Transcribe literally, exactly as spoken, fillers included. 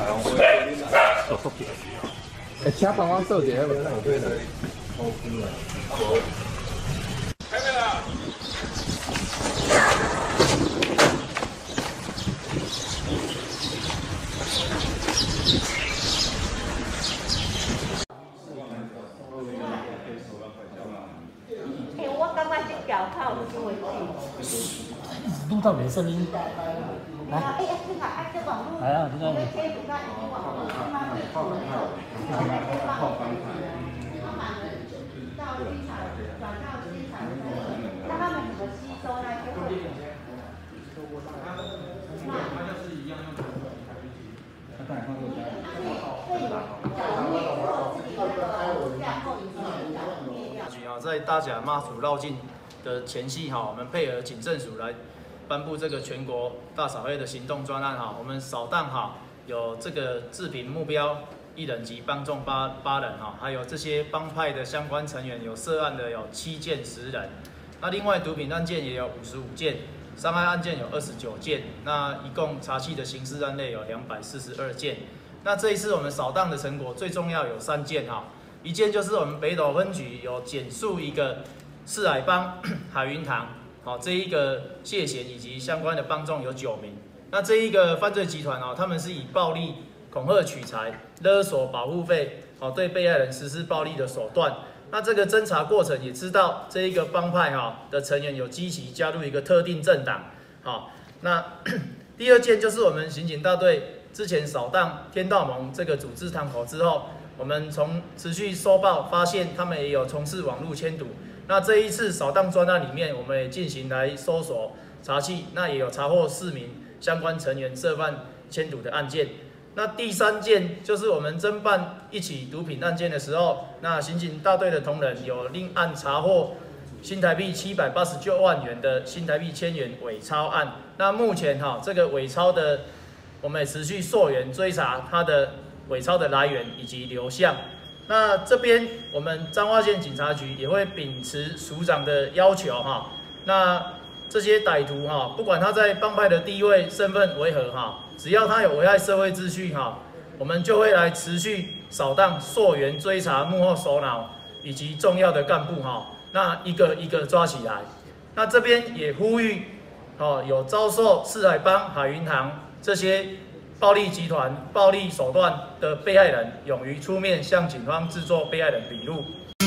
哎，请帮我做一下无？ 开没了。 哎，我感觉这脚泡有伤回去。 录到没声音。来。 哎哎，这个哎，这网络。 来啊，这个。 在大甲妈祖绕境的前夕哈，我们配合警政署来颁布这个全国大扫黑的行动专案哈，我们扫荡哈有这个治平目标一人及帮众八八人哈，还有这些帮派的相关成员有涉案的有七件十人，那另外毒品案件也有五十五件，伤害案件有二十九件，那一共查缉的刑事案类有两百四十二件。那这一次我们扫荡的成果最重要有三件哈。 一件就是我们北斗分局有检束一个四海帮海云堂，好这一个谢贤以及相关的帮众有九名。那这一个犯罪集团哦，他们是以暴力、恐吓取财、勒索保护费，好对被害人实施暴力的手段。那这个侦查过程也知道这一个帮派哈的成员有积极加入一个特定政党，好那第二件就是我们刑警大队之前扫荡天道盟这个组织堂口之后。 我们从持续收报发现，他们也有从事网络签赌。那这一次扫荡专案里面，我们也进行来搜索查缉，那也有查获四名相关成员涉犯签赌的案件。那第三件就是我们侦办一起毒品案件的时候，那刑警大队的同仁有另案查获新台币七百八十九万元的新台币千元伪钞案。那目前哈这个伪钞的，我们也持续溯源追查它的。 伪钞的来源以及流向，那这边我们彰化县警察局也会秉持署长的要求哈，那这些歹徒哈，不管他在帮派的地位、身份为何哈，只要他有危害社会秩序哈，我们就会来持续扫荡、溯源追查幕后首脑以及重要的干部哈，那一个一个抓起来。那这边也呼吁，哦，有遭受四海帮、海云堂这些。 暴力集团暴力手段的被害人，勇于出面向警方制作被害人笔录。